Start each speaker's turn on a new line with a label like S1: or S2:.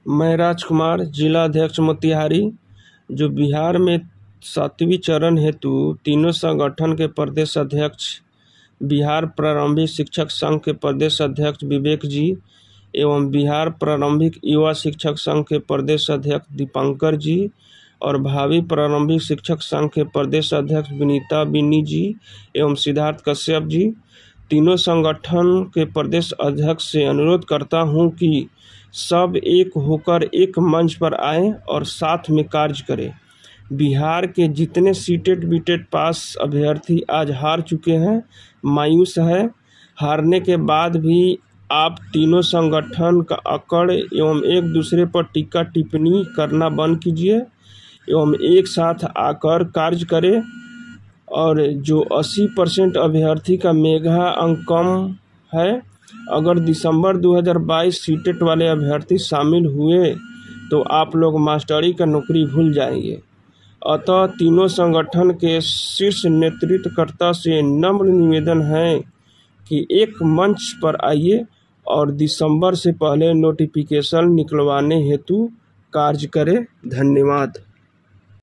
S1: मैं राजकुमार, जिला अध्यक्ष मोतिहारी। जो बिहार में 7वीं चरण हेतु तीनों संगठन के प्रदेश अध्यक्ष, बिहार प्रारंभिक शिक्षक संघ के प्रदेश अध्यक्ष विवेक जी एवं बिहार प्रारंभिक युवा शिक्षक संघ के प्रदेश अध्यक्ष दीपांकर जी और भावी प्रारंभिक शिक्षक संघ के प्रदेश अध्यक्ष विनीता बिन्नी जी एवं सिद्धार्थ कश्यप जी, तीनों संगठन के प्रदेश अध्यक्ष से अनुरोध करता हूं कि सब एक होकर एक मंच पर आएं और साथ में कार्य करें। बिहार के जितने सीटेट बीटेट पास अभ्यर्थी आज हार चुके हैं, मायूस है। हारने के बाद भी आप तीनों संगठन का अकड़ एवं एक दूसरे पर टीका टिप्पणी करना बंद कीजिए एवं एक साथ आकर कार्य करें। और जो 80% अभ्यर्थी का मेगा अंक कम है, अगर दिसंबर 2022 सीटेट वाले अभ्यर्थी शामिल हुए तो आप लोग मास्टरी का नौकरी भूल जाएंगे। अतः तीनों संगठन के शीर्ष नेतृत्वकर्ता से नम्र निवेदन है कि एक मंच पर आइए और दिसंबर से पहले नोटिफिकेशन निकलवाने हेतु कार्य करें। धन्यवाद।